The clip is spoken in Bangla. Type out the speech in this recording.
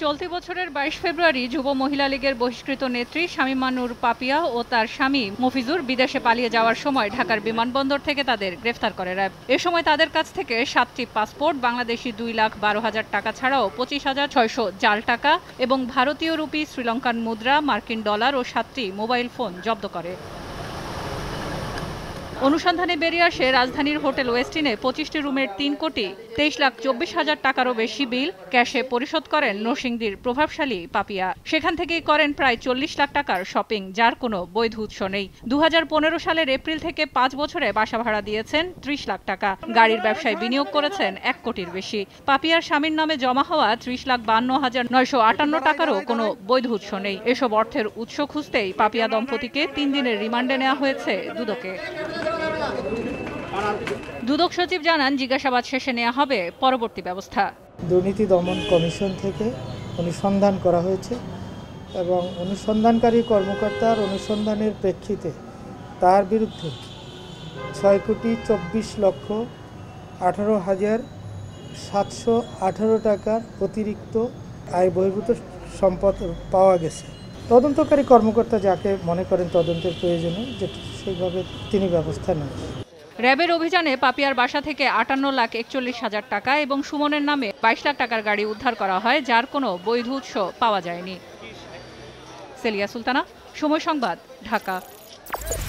চলতি বছরের ২২ ফেব্রুয়ারি যুব মহিলা লীগের বহিষ্কৃত নেত্রী শামীমা নূর পাপিয়া ও তার স্বামী মফিজুর বিদেশে পালিয়ে যাওয়ার সময় ঢাকার বিমানবন্দর থেকে তাদের গ্রেফতার করে র্যাব। এ সময় তাদের কাছ থেকে ৭টি পাসপোর্ট, বাংলাদেশি ২,১২,০০০ টাকা ছাড়াও ২৫,৬০০ জাল টাকা এবং ভারতীয় রুপি, শ্রীলঙ্কান মুদ্রা, মার্কিন ডলার ও ৭টি মোবাইল ফোন জব্দ করে। অনুসন্ধানে বেরিয়ে আসে রাজধানীর হোটেল ওয়েস্টিনে ২৫টি রুমের ৩,২৩,২৪,০০০ টাকারও বেশি বিল ক্যাশে পরিশোধ করেন নরসিংদীর প্রভাবশালী পাপিয়া। সেখান থেকেই করেন প্রায় ৪০ লাখ টাকার শপিং, যার কোনো বৈধ উৎস নেই। ২০১৫ সালের এপ্রিল থেকে ৫ বছরে বাসা ভাড়া দিয়েছেন ৩০ লাখ টাকা। গাড়ির ব্যবসায় বিনিয়োগ করেছেন ১ কোটির বেশি। পাপিয়ার স্বামীর নামে জমা হওয়া ৩০,৫২,৯৫৮ টাকারও কোনো বৈধ উৎস নেই। এসব অর্থের উৎস খুঁজতেই পাপিয়া দম্পতিকে ৩ দিনের রিমান্ডে নেওয়া হয়েছে দুদকে। দুদক সচিব জানান, জিজ্ঞাসাবাদ শেষে নেওয়া হবে পরবর্তী ব্যবস্থা। দুর্নীতি দমন কমিশন থেকে অনুসন্ধান করা হয়েছে এবং অনুসন্ধানকারী কর্মকর্তার অনুসন্ধানের প্রেক্ষিতে তার বিরুদ্ধে ৬,২৪,১৮,৭১৮ টাকার অতিরিক্ত আয় বহির্ভূত সম্পদ পাওয়া গেছে। তদন্তকারী কর্মকর্তা যাকে মনে করেন তদন্তের প্রয়োজনে সেইভাবে তিনি ব্যবস্থা নেন। র্যাবের অভিযানে পাপিয়ার বাসা থেকে ৫৮,৪১,০০০ টাকা এবং সুমনের নামে ২২ লাখ টাকার গাড়ি উদ্ধার করা হয়, যার কোনো বৈধ উৎস পাওয়া যায়নি। সেলিয়া সুলতানা, সময় সংবাদ, ঢাকা।